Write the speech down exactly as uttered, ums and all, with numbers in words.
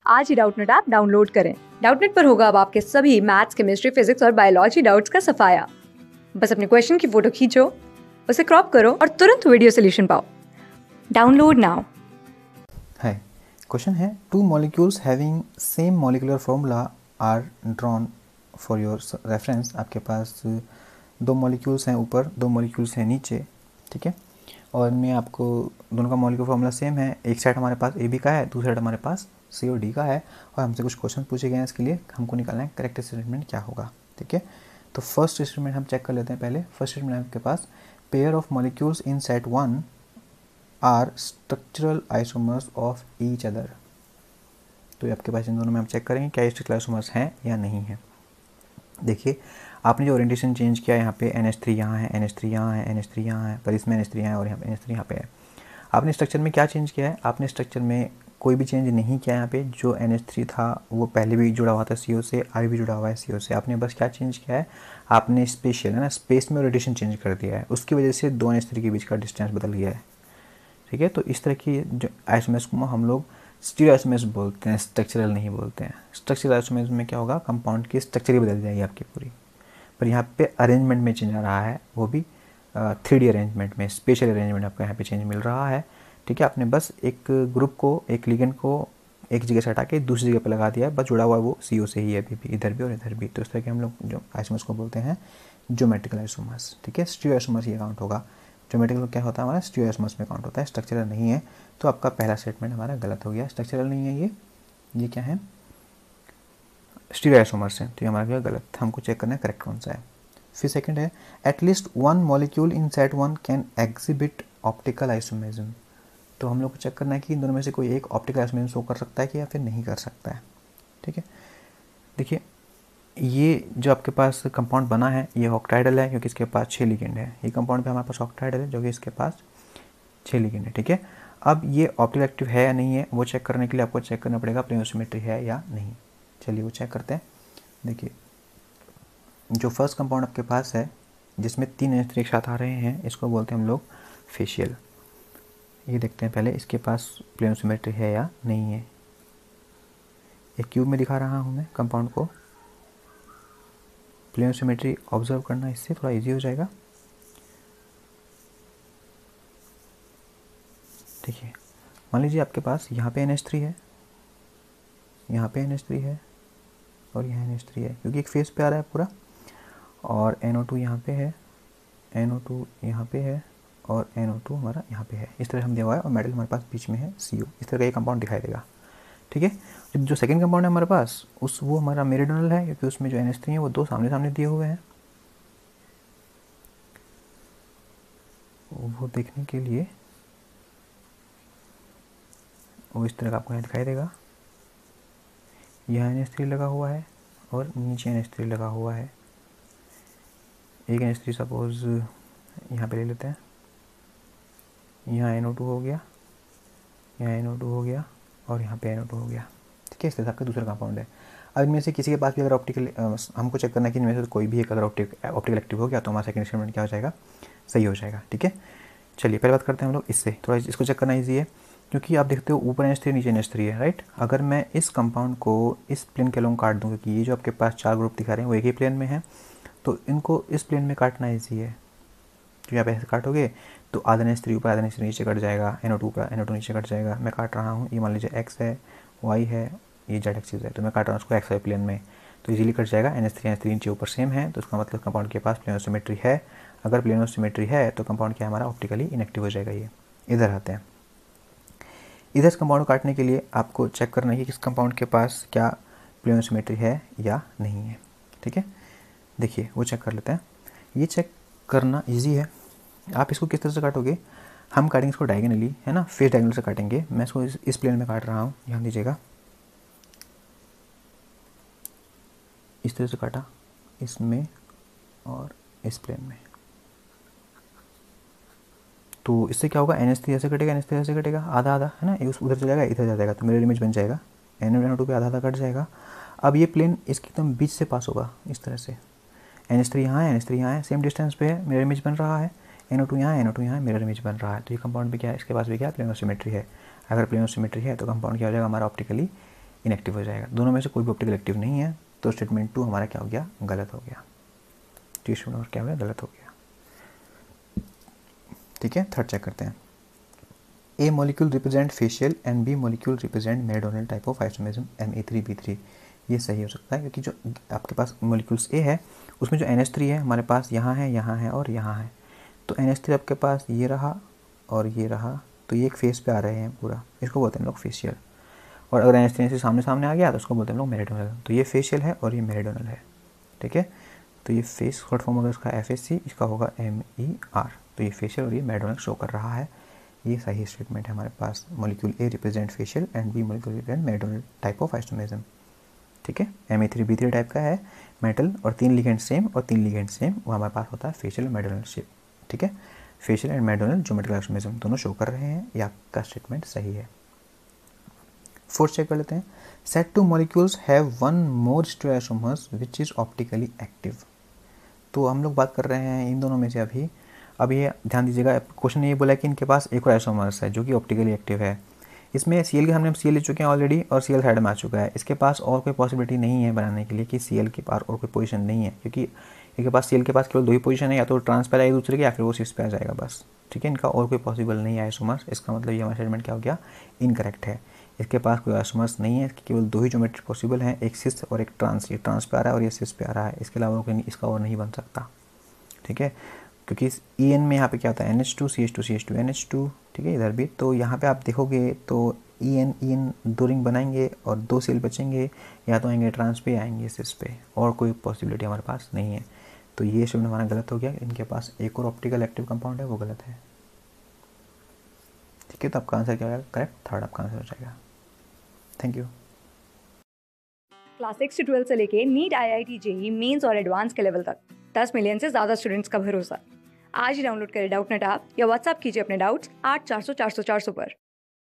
आज ही Doubtnut app download करें। डाउटनेट पर होगा अब आपके सभी मैथ्स, केमिस्ट्री, फिजिक्स और बायोलॉजी डाउट्स का सफाया। बस अपने क्वेश्चन की फोटो खींचो, उसे क्रॉप करो और तुरंत वीडियो सोल्यूशन पाओ। Download now. है क्वेश्चन है two molecules having same molecular formula are drawn for your reference. आपके पास दो मॉलिक्यूल्स हैं ऊपर, दो मॉलिक्यूल्स हैं नीचे, ठीक है। और इनमें आपको दोनों का मॉलिक्यूलर फॉर्मूला सेम है। एक साइड हमारे पास ए बी का है, दूसरा साइड हमारे पास सी और डी का है। और हमसे कुछ क्वेश्चन पूछे गए हैं, इसके लिए हमको निकालना है करेक्ट स्टेटमेंट क्या होगा, ठीक है। तो फर्स्ट स्टेटमेंट हम चेक कर लेते हैं पहले। फर्स्ट स्टेटमेंट आपके पास pair of molecules in set one are structural isomers of each other. तो ये आपके पास इन दोनों में हम चेक करेंगे क्या ये स्ट्रक्चरल आइसोमर्स हैं या नहीं है। देखिए आपने जो ओरिएंटेशन चेंज किया, यहाँ पे एन एच थ्री यहाँ है, एन एच थ्री यहाँ है, एन एच थ्री यहाँ है, पर इसमें एन एच थ्री यहाँ है और यहाँ पे एन एच थ्री यहाँ पे है। आपने स्ट्रक्चर में क्या चेंज किया है? आपने स्ट्रक्चर में कोई भी चेंज नहीं किया। यहाँ पे जो एन एच थ्री था वो पहले भी जुड़ा हुआ था सी ओ से, अभी भी जुड़ा हुआ है सी ओ से। आपने बस क्या चेंज किया है, आपने स्पेशल है ना स्पेस में ओरिएंटेशन चेंज कर दिया है, उसकी वजह से दो एन एच थ्री के बीच का डिस्टेंस बदल गया है, ठीक है। तो इस तरह की जो आइसोमर्स को हम लोग स्टीरियो आइसोमर्स बोलते हैं, स्ट्रक्चरल नहीं बोलते हैं। स्ट्रक्चरल आइसोमर्स में क्या होगा, कंपाउंड की स्ट्रक्चर ही बदल जाएगी आपकी पूरी। पर यहाँ पे अरेंजमेंट में चेंज आ रहा है, वो भी थ्री डी अरेंजमेंट में, स्पेशल अरेंजमेंट आपको यहाँ पे चेंज मिल रहा है, ठीक है। आपने बस एक ग्रुप को, एक लिगेंड को एक जगह से हटा के दूसरी जगह पे लगा दिया है, बस जुड़ा हुआ वो सी ओ से ही है अभी भी, इधर भी और इधर भी। तो इस तरह के हम लोग जो आइसोमर्स को बोलते हैं ज्योमेट्रिकल आइसोमर्स, ठीक है। स्टीरियो आइसोमर्स ये काउंट होगा। ज्योमेट्रिकल क्या होता है हमारा, स्टीरियो आइसोमर्स में काउंट होता है, स्ट्रक्चरल नहीं है। तो आपका पहला स्टेटमेंट हमारा गलत हो गया, स्ट्रक्चरल नहीं है ये, ये क्या है, स्टीरियो आइसोमर्स है, तो ये हमारा गलत। हमको चेक करना है करेक्ट कौन सा है। फिर सेकंड है at least one molecule in set one can exhibit optical isomerism. तो हम लोग को चेक करना है कि इन दोनों में से कोई एक ऑप्टिकल आइसोमेरिज्म शो कर सकता है कि या फिर नहीं कर सकता है, ठीक है। देखिए ये जो आपके पास कंपाउंड बना है ये ऑक्टाइडल है, क्योंकि इसके पास छः लिगेंड है। ये कंपाउंड पे हमारे पास ऑक्टाइडल है जो कि इसके पास छः लिगेंड है, ठीक है। अब ये ऑप्टिकल एक्टिव है या नहीं है वो चेक करने के लिए आपको चेक करना पड़ेगा प्लेनोसिमेट्री है या नहीं। चलिए वो चेक करते हैं। देखिए जो फर्स्ट कंपाउंड आपके पास है जिसमें तीन एन एच थ्री एक साथ आ रहे हैं, इसको बोलते हैं हम लोग फेशियल। ये देखते हैं पहले इसके पास प्लेनोसिमेट्री है या नहीं है। एक क्यूब में दिखा रहा हूँ मैं कंपाउंड को, प्लेनोसिमेट्री ऑब्जर्व करना इससे थोड़ा इजी हो जाएगा। देखिए मान लीजिए आपके पास यहाँ पे एन एच थ्री है, यहाँ पे एन एच थ्री है और यहाँ एन एच थ्री है, क्योंकि एक फेस पे आ रहा है पूरा। और एन ओ टू यहाँ पे है, एन ओ टू यहाँ पे है और एन ओ टू हमारा यहाँ पे है। इस तरह हम दिया हुआ है और मेटल हमारे पास बीच में है सी ओ। इस तरह का ये कंपाउंड दिखाई देगा, ठीक है। जो सेकंड कंपाउंड है हमारे पास उस वो हमारा मेरिडोनल है, क्योंकि उसमें जो एन एच थ्री है वो दो सामने सामने दिए हुए हैं। वो देखने के लिए वो इस तरह का आपको यहाँ दिखाई देगा। यहाँ एन एच थ्री लगा हुआ है और नीचे एन एच थ्री लगा हुआ है। एक एन एच थ्री सपोज यहाँ पे ले लेते हैं, यहाँ एन ओ टू हो गया, यहाँ एन ओ टू हो गया और यहाँ पे एन ओ टू हो गया, ठीक है। इस तरह का दूसरा कंपाउंड है। अब इनमें से किसी के पास भी अगर ऑप्टिकल, हमको चेक करना है कि इनमें से कोई भी एक अगर ऑप्टिक ऑप्टिकल एक्टिव हो गया तो हमारा सेकंड स्टेटमेंट क्या हो जाएगा, सही हो जाएगा, ठीक है। चलिए पहले बात करते हैं हम लोग इससे, थोड़ा इसको चेक करना ईजी है, क्योंकि आप देखते हो ऊपर एन एच थ्री नीचे एन एच थ्री है, राइट। अगर मैं इस कंपाउंड को इस प्लेन के अलोंग काट दूँ, क्योंकि ये जो आपके पास चार ग्रुप दिखा रहे हैं वो एक ही प्लेन में है, तो इनको इस प्लेन में काटना ईजी है। तो यहाँ पे ऐसे काटोगे तो आधा एन एच थ्री ऊपर आधा एन एच थ्री नीचे कट जाएगा, एन ओ टू ऊपर एन ओ टू नीचे कट जाएगा। मैं काट रहा हूँ, ये मान लीजिए एक्स है, वाई है, ये जेड एक्सिस है, तो मैं काट रहा हूँ उसको एक्स वाई प्लेन में, तो इजीली कट जाएगा। N H three N H three नीचे ऊपर सेम है, तो उसका मतलब कंपाउंड के पास प्लेनोसिमेट्री है। अगर प्लेनोसिमेट्री है तो कंपाउंड क्या हमारा ऑप्टिकली इनएक्टिव हो जाएगा। ये इधर आते हैं, इधर से कंपाउंड को काटने के लिए आपको चेक करना है कि किस कंपाउंड के पास क्या प्लेनोसिमेट्री है या नहीं है, ठीक है। देखिए वो चेक कर लेते हैं। ये चेक करना इजी है। आप इसको किस तरह से काटोगे, हम काटेंगे इसको डायगोनली, है ना, फेस डायगोनल से काटेंगे। मैं इसको इस, इस प्लेन में काट रहा हूँ, ध्यान दीजिएगा, इस तरह से काटा, इसमें और इस प्लेन में। तो इससे क्या होगा, एन एच थ्री ऐसे कटेगा, एन एच थ्री ऐसे कटेगा, आधा आधा, है ना, ये उधर चलेगा इधर जा जाएगा, तो मेरा इमेज बन जाएगा, एन एन ओ टू पे आधा आधा कट जाएगा। अब ये प्लेन इसके एकदम बीच से पास होगा इस तरह से, एन एच थ्री यहाँ है, एन एच थ्री यहाँ है, सेम डिस्टेंस पे है, मेरा इमेज बन रहा है, एन ओ टू यहाँ है, एन ओ टू यहाँ है, मेरा इमेज बन रहा है। तो ये कंपाउंड भी क्या है, इसके पास भी क्या है, प्लेनोसिमेट्री है। अगर प्लेनोसिमेट्री है तो कंपाउंड क्या हो जाएगा हमारा ऑप्टिकली इनएक्टिव हो जाएगा। दोनों में से कोई भी ऑप्टिकल एक्टिव नहीं है, तो स्टेटमेंट टू हमारा क्या हो गया, गलत हो गया। तो स्टेटमेंट क्या हो गया, गलत हो गया। ठीक है, थर्ड चेक करते हैं। A molecule represent facial and B molecule represent meridional type of isomerism M A three B three. ये सही हो सकता है, क्योंकि जो आपके पास मॉलिक्यूल्स ए है उसमें जो एन एच थ्री है हमारे पास यहाँ है, यहाँ है और यहाँ है। तो एन एच थ्री आपके पास ये रहा और ये रहा, तो ये एक फेस पे आ रहे हैं पूरा, इसको बोलते हैं लोग फेशियल। और अगर एन एच थ्री से सामने सामने आ गया तो उसको बोलते हैं लोग मेरिडोनल। तो ये फेशियल है और ये मेरिडोनल है। ठीक है, तो ये फेस शॉर्ट फॉर्म होगा इसका एफ एस सी, इसका होगा एम ई आर। तो ये फेशियल और ये मेरिडोनल शो कर रहा है। ये सही स्टेटमेंट है हमारे पास। Molecule A represent facial and B molecule represent meridional type of isomerism. ठीक है, M A three B three type का है मेटल, और तीन लिगेंड सेम और तीन लिगेंड सेम, वो हमारे पास होता है फेशियल मेरिडोनल शेप। ठीक है, facial and meridional geometrical isomerism दोनों शो कर रहे हैं, ये आपका स्टेटमेंट सही है। फोर्थ चेक कर लेते हैं। Set two molecules have one more stereoisomers which is optically active. तो हम लोग बात कर रहे हैं इन दोनों में से अभी। अब ये ध्यान दीजिएगा, क्वेश्चन ये बोला कि इनके पास एक और आइसोमर्स है जो कि ऑप्टिकली एक्टिव है। इसमें सी एल के हमने सी एल ले चुके हैं ऑलरेडी, और सी एल साइड में आ चुका है। इसके पास और कोई पॉसिबिलिटी नहीं है बनाने के लिए कि सी एल के पास और कोई पोजीशन नहीं है, क्योंकि इनके पास सी एल के पास केवल दो ही पोजीशन है, या तो ट्रांसफर आएगी दूसरे की या फिर वो सिस पे आ जाएगा बस। ठीक है, इनका और कोई पॉसिबल नहीं है आइसोमर्स। इसका मतलब ये हमारा स्टेटमेंट क्या हो गया, इनकरेक्ट है। इसके पास कोई आइसोमर्स नहीं है, केवल दो ही ज्योमेट्री पॉसिबल हैं, एक सिस और एक ट्रांस। ये ट्रांस पे आ रहा है और ये सिस पे आ रहा है, इसके अलावा कोई इसका और नहीं बन सकता। ठीक है, क्योंकि ई एन में यहाँ पे क्या होता है, N H two C H two C H two N H two. ठीक है, इधर भी तो यहाँ पे आप देखोगे तो ई एन ई एन दो रिंग बनाएंगे और दो सेल बचेंगे, या तो आएंगे ट्रांस पे आएंगे सिस पे, और कोई पॉसिबिलिटी हमारे पास नहीं है। तो ये स्टेटमेंट हमारा गलत हो गया। इनके पास एक और ऑप्टिकल एक्टिव कंपाउंड है, वो गलत है। ठीक है, तो आपका आंसर क्या होगा, करेक्ट थर्ड आपका आंसर हो जाएगा। Thank you. क्लास सिक्स से ट्वेल्थ से लेके NEET, I I T, JEE mains और एडवांस के लेवल तक दस मिलियन से ज़्यादा स्टूडेंट्स का भरोसा। आज ही डाउनलोड करें डाउटनेट ऐप या व्हाट्सएप कीजिए अपने डाउट्स आठ चार सौ चार सौ चार सौ पर।